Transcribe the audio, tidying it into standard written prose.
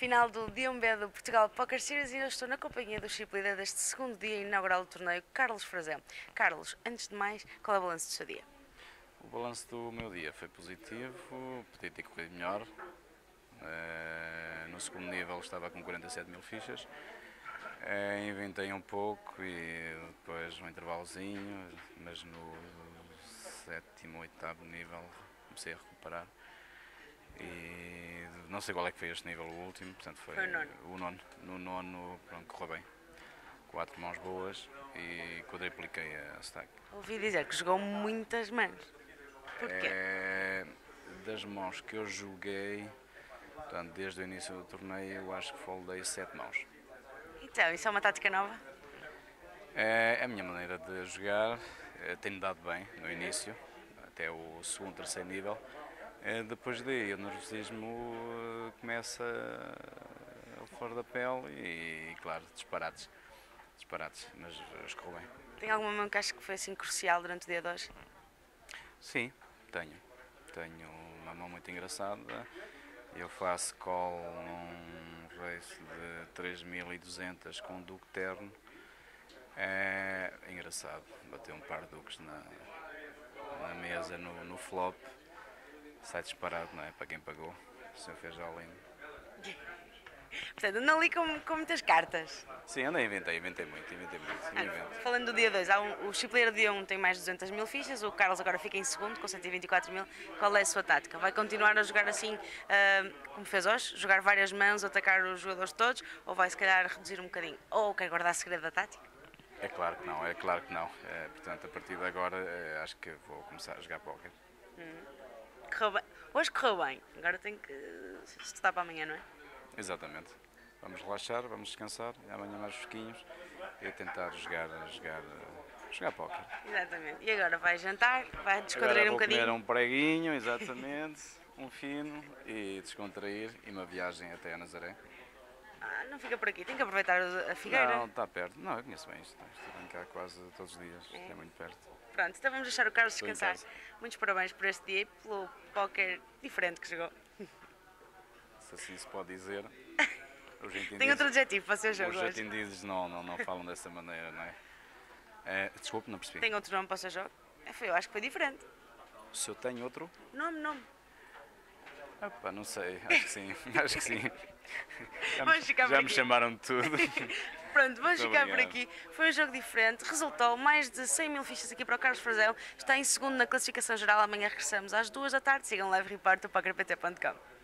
Final do dia 1B do Portugal Poker Series e eu estou na companhia do chip leader deste segundo dia inaugural do torneio, Carlos Frazão. Carlos, antes de mais, qual é o balanço do seu dia? O balanço do meu dia foi positivo, podia ter corrido melhor. No segundo nível estava com 47 mil fichas. Inventei um pouco e depois um intervalozinho, mas no sétimo, oitavo nível comecei a recuperar. E não sei qual é que foi este nível, o último, portanto foi Foi o nono. o nono. No nono, pronto, correu bem. 4 mãos boas e quadripliquei a stack. Ouvi dizer que jogou muitas mãos. Porquê? Das mãos que eu joguei, portanto, desde o início do torneio, eu acho que foldei 7 mãos. Então, isso é uma tática nova? É a minha maneira de jogar, tem-me dado bem no início, até o segundo, terceiro nível. Depois daí o nervosismo começa a flor da pele e, claro, disparates, mas escorreu bem. Tem alguma mão que acha que foi assim crucial durante o dia de hoje? Sim, tenho. Tenho uma mão muito engraçada. Eu faço call num race de 3200 com duque terno. É engraçado, bateu um par de duques na mesa, no flop. Sai disparado, não é? Para quem pagou. O senhor fez all-in. Portanto, não li com muitas cartas. Sim, eu inventei muito. Invento. Falando do dia 2, o chip leader do dia 1 tem mais de 200 mil fichas, o Carlos agora fica em segundo com 124 mil. Qual é a sua tática? Vai continuar a jogar assim, como fez hoje? Jogar várias mãos, atacar os jogadores todos? Ou vai se calhar reduzir um bocadinho? Ou quer guardar segredo da tática? É claro que não. Portanto, a partir de agora, acho que vou começar a jogar póquer. Correu bem. Hoje correu bem, agora tenho que estudar para amanhã, não é? Exatamente. Vamos relaxar, vamos descansar, e amanhã mais fresquinhos e tentar jogar póquer. Exatamente. E agora vai jantar, vai Agora descontrair um vou bocadinho. comer um preguinho, exatamente, um fino e descontrair e uma viagem até a Nazaré. Não fica por aqui, tem que aproveitar a figueira. Não, está perto. Não, eu conheço bem isto. Estou bem cá quase todos os dias, isto é muito perto. Pronto, então vamos deixar o Carlos Estou em descansar. casa. Muitos parabéns por este dia e pelo póquer diferente que jogou. Se assim se pode dizer. Os Tem entendidos, outro adjetivo para o seu jogo os hoje. entendidos não falam dessa maneira, não é? Desculpe, não percebi. Tem outro nome para o seu jogo? Eu acho que foi diferente. Se eu tenho outro? Nome. Opa, não sei, acho que sim, acho que sim. Vamos ficar por Já me aqui. chamaram de tudo. Pronto, vamos Muito ficar por obrigado. aqui. Foi um jogo diferente, resultou mais de 100 mil fichas aqui para o Carlos Frazão. Está em segundo na classificação geral. Amanhã regressamos às 2 da tarde. Sigam o Live Report do PokerPT.com.